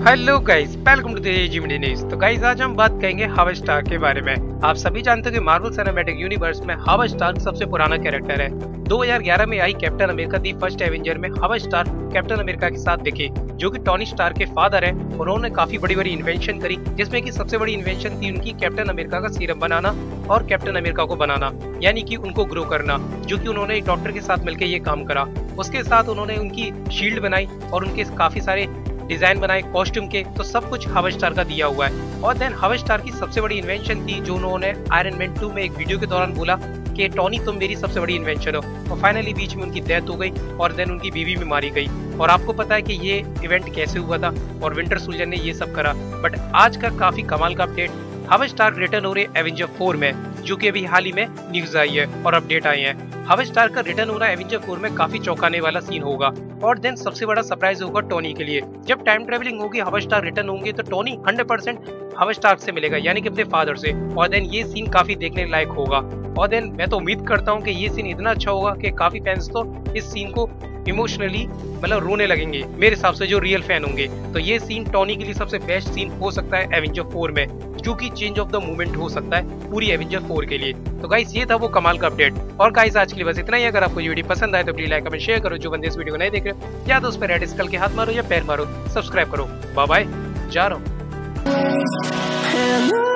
Hello guys, welcome to the AGMD news. तो guys आज हम बात करेंगे हावर्ड स्टार्क के बारे में। आप सभी जानते हो कि मार्वल सिनेमैटिक यूनिवर्स में हावर्ड स्टार्क सबसे पुराना कैरेक्टर है। 2011 में आई Captain America the first Avenger में हावर्ड स्टार्क कैप्टन अमेरिका के साथ दिखे, जो कि टोनी स्टार्क के फादर है। उन्होंने काफी बड़ी बड़ी इन्वेंशन करी, जिसमें कि सबसे बड़ी इन्वेंशन थी उनकी कैप्टन अमेरिका का सीरम बनाना और कैप्टन अमेरिका को बनाना, यानी कि उनको ग्रो करना, जो कि उन्होंने एक डॉक्टर के साथ मिलकर ये काम करा। उसके साथ उन्होंने उनकी शील्ड बनाई और उनके काफी सारे डिजाइन बनाए कॉस्ट्यूम के, तो सब कुछ हावर्ड स्टार्क का दिया हुआ है। और देन हावर्ड स्टार्क की सबसे बड़ी इन्वेंशन थी जो उन्होंने आयरन मैन 2 में एक वीडियो के दौरान बोला कि टोनी तुम मेरी सबसे बड़ी इन्वेंशन हो। और फाइनली बीच में उनकी डेथ हो गई और देन उनकी बीवी भी मारी गई। और आपको पता है कि ये इवेंट कैसे हुआ था और विंटर सोल्जर ने ये सब करा। बट आज का काफी कमाल का अपडेट, हावर्ड स्टार्क रिटर्न हो रहे एवेंजर 4 में, जो कि अभी हाल ही में न्यूज आई है और अपडेट आए हैं। हावर्ड स्टार्क का रिटर्न हो रहा है एवेंजर 4 में, काफी चौंकाने वाला सीन होगा। और देन सबसे बड़ा सरप्राइज होगा टोनी के लिए। जब टाइम ट्रेवलिंग होगी, हावर्ड स्टार्क रिटर्न होंगे, तो टोनी 100% हावर्ड स्टार्क से मिलेगा, यानी कि अपने फादर से। और देन ये सीन काफी देखने लायक होगा। और देन मैं तो उम्मीद करता हूँ कि ये सीन इतना अच्छा होगा कि काफी फैंस तो इस सीन को इमोशनली मतलब रोने लगेंगे, मेरे हिसाब से जो रियल फैन होंगे। तो ये सीन टोनी के लिए सबसे बेस्ट सीन हो सकता है एवेंजर 4 में, जो कि चेंज ऑफ द मोमेंट हो सकता है पूरी एवेंजर 4 के लिए। तो गाइस ये था वो कमाल का अपडेट। और गाइस आज के लिए बस इतना ही। अगर आपको ये वीडियो पसंद आए तो प्लीज लाइक कमेंट शेयर करो। जो बंदे इस वीडियो को नहीं देख रहे, या तो उस पर रेड स्कल के हाथ मारो या पैर मारो, सब्सक्राइब करो। बाय बाय, जा रहा हूँ।